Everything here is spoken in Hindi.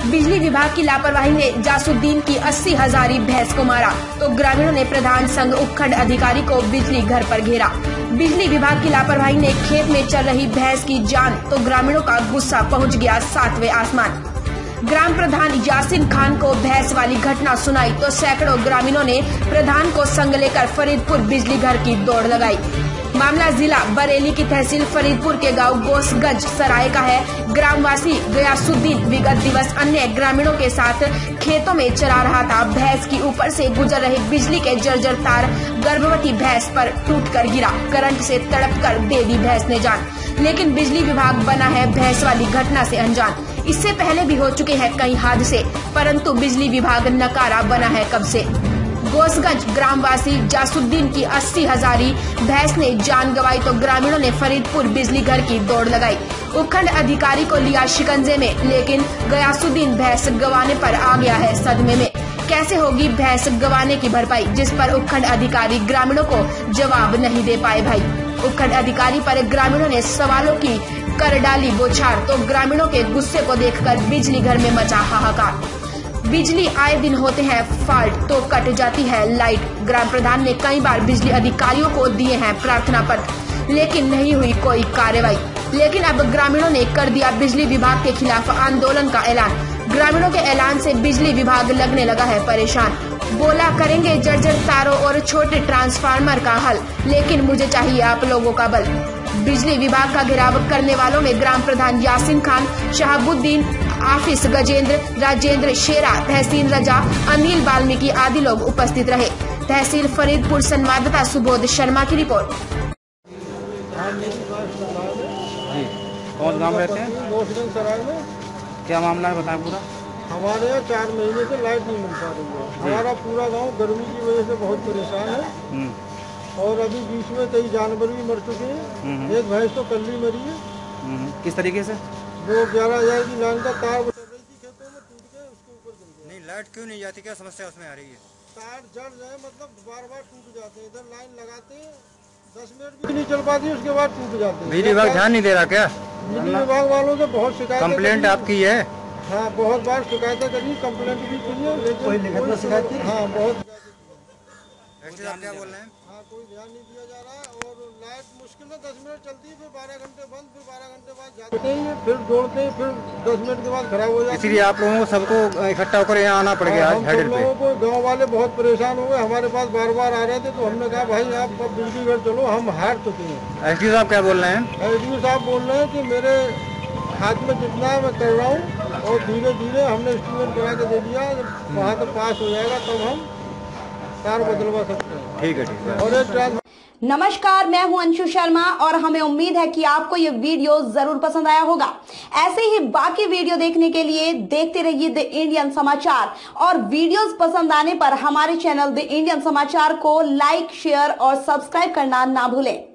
बिजली विभाग की लापरवाही ने जासुद्दीन की 80,000 भैंस को मारा तो ग्रामीणों ने प्रधान संघ उपखंड अधिकारी को बिजली घर पर घेरा। बिजली विभाग की लापरवाही ने खेत में चल रही भैंस की जान तो ग्रामीणों का गुस्सा पहुंच गया 7वें आसमान। ग्राम प्रधान यासीन खान को भैंस वाली घटना सुनाई तो सैकड़ों ग्रामीणों ने प्रधान को संग लेकर फरीदपुर बिजली घर की दौड़ लगाई। मामला जिला बरेली की तहसील फरीदपुर के गांव गोसगंज सराय का है। ग्रामवासी गयासुद्दीन विगत दिवस अन्य ग्रामीणों के साथ खेतों में चरा रहा था। भैंस की ऊपर से गुजर रहे बिजली के जर्जर तार गर्भवती भैंस पर टूटकर गिरा। करंट से तड़पकर दे दी भैंस ने जान, लेकिन बिजली विभाग बना है भैंस वाली घटना से अनजान। इससे पहले भी हो चुके हैं कई हादसे, परंतु बिजली विभाग नकारा बना है कब से। गोसगंज ग्रामवासी जासुद्दीन की 80,000 भैंस ने जान गंवाई तो ग्रामीणों ने फरीदपुर बिजली घर की दौड़ लगाई। उपखंड अधिकारी को लिया शिकंजे में, लेकिन गयासुद्दीन भैंस गंवाने पर आ गया है सदमे में। कैसे होगी भैंस गंवाने की भरपाई, जिस पर उपखंड अधिकारी ग्रामीणों को जवाब नहीं दे पाए भाई। उपखंड अधिकारी पर ग्रामीणों ने सवालों की कर डाली बौछार तो ग्रामीणों के गुस्से को देखकर बिजली घर में मचा हाहाकार। बिजली आए दिन होते हैं फॉल्ट तो कट जाती है लाइट। ग्राम प्रधान ने कई बार बिजली अधिकारियों को दिए हैं प्रार्थना पत्र, लेकिन नहीं हुई कोई कार्रवाई। लेकिन अब ग्रामीणों ने कर दिया बिजली विभाग के खिलाफ आंदोलन का ऐलान। ग्रामीणों के ऐलान से बिजली विभाग लगने लगा है परेशान। बोला करेंगे जर्जर तारों और छोटे ट्रांसफार्मर का हल, लेकिन मुझे चाहिए आप लोगों का बल। बिजली विभाग का घेराव करने वालों में ग्राम प्रधान यासीन खान, शहाबुद्दीन, आफिस गजेंद्र, राजेंद्र शेरा, तहसील रजा, अनिल वाल्मीकि आदि लोग उपस्थित रहे। तहसील फरीदपुर संवाददाता सुबोध शर्मा की रिपोर्ट। जी, कौन गांव रहते हैं? गोसगंज सराय में। क्या मामला है बताएं पूरा। हमारे यहाँ 4 महीने से लाइट नहीं मिल पा रही है। हमारा पूरा गांव गर्मी की वजह से बहुत परेशान है और अभी बीच में कई जानवर भी मर चुके हैं। एक भैंस तो कल ही मरी है। किस तरीके से? वो 11,000 की लाइन का तार उतर रही थी खेतों में, टूट के उसके ऊपर गिर गया। नहीं, लाइट क्यों नहीं जाती, क्या समस्या उसमें आ रही है? तार जड़ जाए मतलब बार बार टूट जाते हैं। इधर लाइन लगाते हैं 10 मिनट भी नहीं चल पाती, उसके बाद टूट जाते हैं। बिजली विभाग ध्यान नहीं दे रहा क्या? बिजली विभाग वालों से बहुत शिकायत, कंप्लेंट आपकी है? हाँ, बहुत बार शिकायतें करी, कंप्लेंट भी की है, लेकिन कोई शिकायत नहीं। हाँ, बहुत। आप क्या बोल रहे हैं? हाँ, कोई ध्यान नहीं दिया जा रहा है और लाइट मुश्किल से 10 मिनट चलती है, फिर 12 घंटे बंद, फिर 12 घंटे बाद जाते हैं, फिर जोड़ते हैं, फिर 10 मिनट के बाद खराब हो जाती है। इसलिए आप लोगों को सबको इकट्ठा होकर यहाँ आना पड़ गया। हम सब लोगों को गाँव वाले बहुत परेशान हो गए, हमारे पास बार बार आ रहे थे तो हमने कहा भाई आप अब बिजली घर चलो, हम हार चुके हैं। एसडीओ साहब क्या बोल रहे हैं? एसडीओ साहब बोल रहे हैं कि मेरे हाथ में जितना है मैं कर रहा हूँ और धीरे धीरे हमने एस्टीमेट बना के दे दिया, वहाँ तक पास हो जाएगा तब हम तार बदलवा सकते हैं। ठीक है, ठीक है। और एक नमस्कार, मैं हूं अंशु शर्मा और हमें उम्मीद है कि आपको ये वीडियो जरूर पसंद आया होगा। ऐसे ही बाकी वीडियो देखने के लिए देखते रहिए द इंडियन समाचार और वीडियोस पसंद आने पर हमारे चैनल द इंडियन समाचार को लाइक, शेयर और सब्सक्राइब करना ना भूलें।